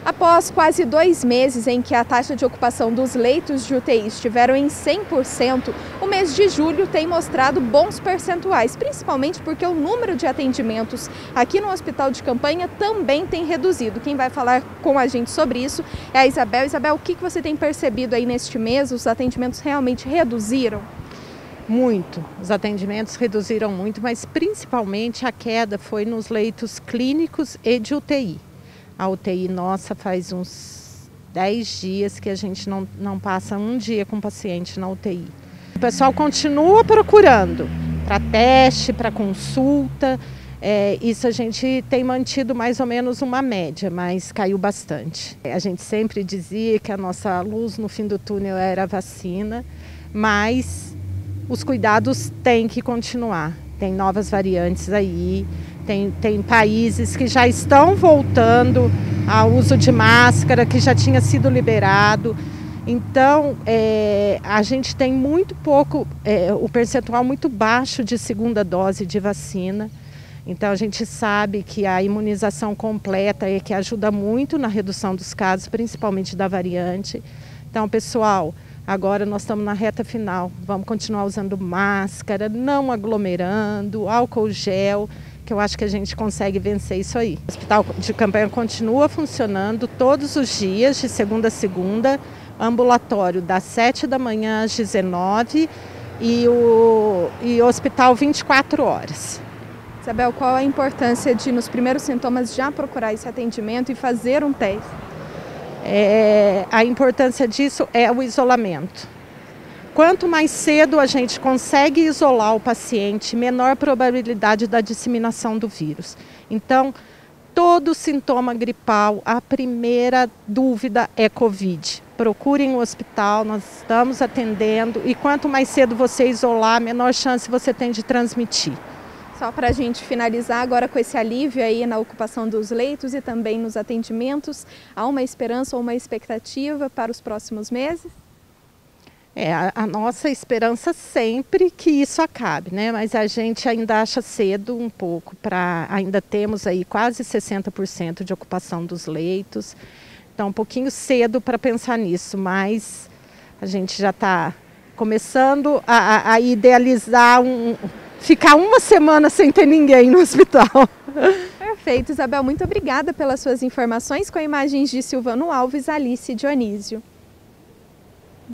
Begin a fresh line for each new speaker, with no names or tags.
Após quase 2 meses em que a taxa de ocupação dos leitos de UTI estiveram em 100%, o mês de julho tem mostrado bons percentuais, principalmente porque o número de atendimentos aqui no Hospital de Campanha também tem reduzido. Quem vai falar com a gente sobre isso é a Isabel. Isabel, o que você tem percebido aí neste mês? Os atendimentos realmente reduziram?
Muito, os atendimentos reduziram muito, mas principalmente a queda foi nos leitos clínicos e de UTI. A UTI nossa faz uns 10 dias que a gente não passa um dia com paciente na UTI. O pessoal continua procurando para teste, para consulta, isso a gente tem mantido mais ou menos uma média, mas caiu bastante. A gente sempre dizia que a nossa luz no fim do túnel era a vacina, mas os cuidados têm que continuar. Tem novas variantes aí, tem países que já estão voltando ao uso de máscara, que já tinha sido liberado. Então, a gente tem muito pouco, o percentual muito baixo de segunda dose de vacina. Então, a gente sabe que a imunização completa é que ajuda muito na redução dos casos, principalmente da variante. Então, pessoal, agora nós estamos na reta final, vamos continuar usando máscara, não aglomerando, álcool gel, que eu acho que a gente consegue vencer isso aí. O Hospital de Campanha continua funcionando todos os dias, de segunda a segunda, ambulatório das 7 da manhã às 19 e o hospital 24 horas.
Isabel, qual a importância de, nos primeiros sintomas, já procurar esse atendimento e fazer um teste?
A importância disso é o isolamento. Quanto mais cedo a gente consegue isolar o paciente, menor a probabilidade da disseminação do vírus. Então, todo sintoma gripal, a primeira dúvida é Covid. Procurem o hospital, nós estamos atendendo e quanto mais cedo você isolar, menor chance você tem de transmitir.
Só para a gente finalizar agora com esse alívio aí na ocupação dos leitos e também nos atendimentos, há uma esperança ou uma expectativa para os próximos meses?
A nossa esperança sempre que isso acabe, né? Mas a gente ainda acha cedo um pouco, ainda temos aí quase 60% de ocupação dos leitos, então um pouquinho cedo para pensar nisso, mas a gente já está começando a idealizar ficar uma semana sem ter ninguém no hospital.
Perfeito, Isabel, muito obrigada pelas suas informações. Com imagens de Silvano Alves, Alice Dionísio.